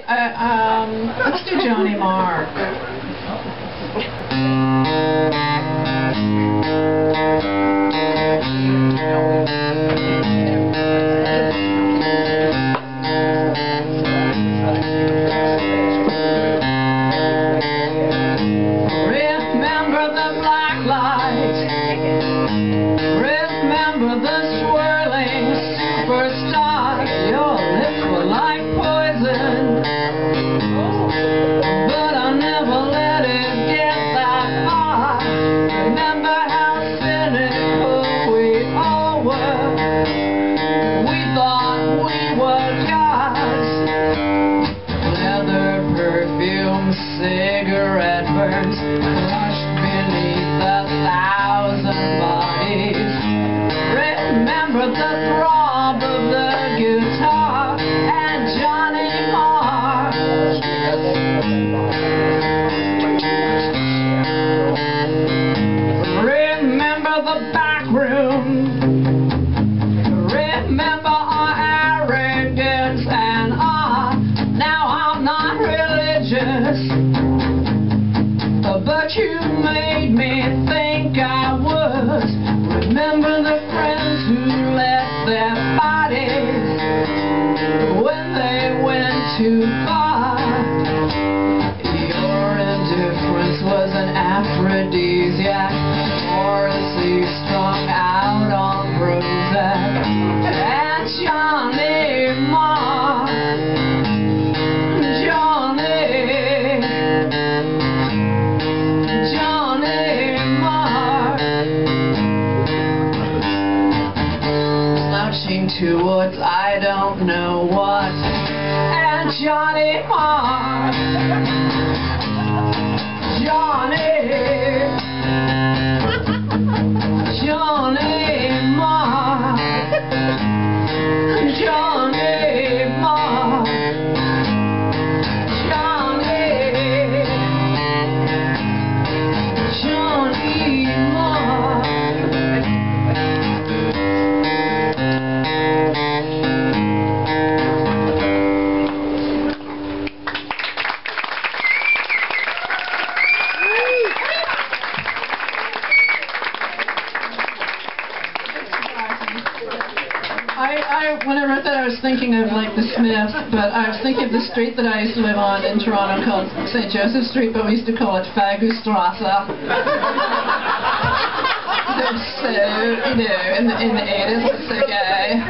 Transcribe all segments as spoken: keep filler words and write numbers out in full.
Uh, um, let's do Johnny Marr. Remember the black light. Remember the swirling superstar. Your lips were like poison, but I never let it get that far. Remember how cynical we all were. We thought we were gods. Leather perfume, cigarette burns, crushed beneath a thousand bodies. Remember the throb of the guitar and Johnny Marr. Remember the back room. Remember our arrogance and ah, now I'm not religious, but you made me think I was. Remember the friends who left their bodies when they went too far. Your indifference was an aphrodisiac, morosely strung out on Prozac. And Johnny Marr, Johnny, Johnny Marr, slouching towards I don't know what. And Johnny Marr, Johnny, Johnny Marr, Johnny Marr, Johnny, Johnny Marr. I, I, when I wrote that, I was thinking of like the Smiths, but I was thinking of the street that I used to live on in Toronto called Saint Joseph Street, but we used to call it Fagustrasse. So, you know, in the, in the eighties, it was so gay.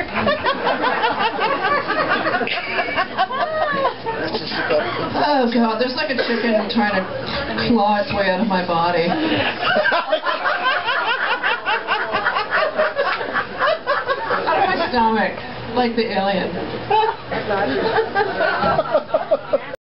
Oh God, there's like a chicken trying to claw its way out of my body. Out of my stomach, like the alien.